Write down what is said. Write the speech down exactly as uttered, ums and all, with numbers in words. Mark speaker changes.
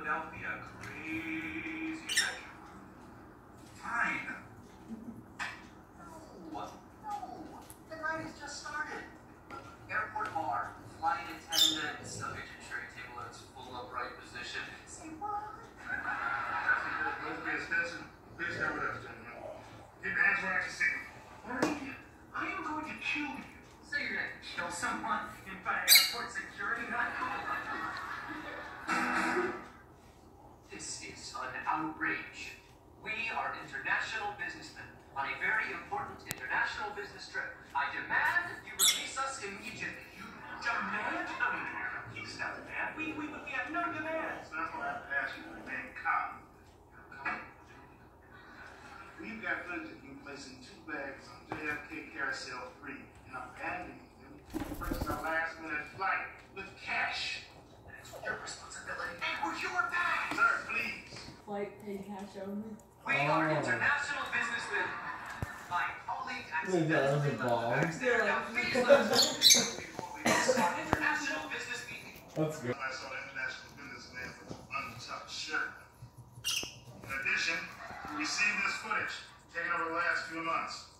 Speaker 1: Philadelphia. Crazy adventure. Fine. No. No. The night has just started. Airport bar, flight attendants, the tray table in its full upright position. Say what?
Speaker 2: Let's be expensive. Please stay with us, gentlemen. Get your hands where I can see them.
Speaker 1: Marie, I am going to kill you. So you're going to kill someone in front of airport security? Not cool. This is an outrage. We are international businessmen on a very important international business trip. I demand you release us immediately. You demand? No, no, no. He's not the man. We, we, we have no demands.
Speaker 2: So I'm going to have to ask you to remain calm. We've got footage of you placing two bags on J F K carousel free and abandoning them to purchase our last minute flight with cash.
Speaker 1: That's your responsibility. They were your bags.
Speaker 2: Sir, please.
Speaker 3: Flight paid cash only.
Speaker 1: We
Speaker 4: Oh.
Speaker 1: are international businessmen. My colleague
Speaker 4: Look, that was a ball.
Speaker 1: Now, please let us know before we start international business meeting.
Speaker 4: That's good.
Speaker 2: I saw an international businessman with an untucked shirt. In addition, we received this footage taken over the last few months.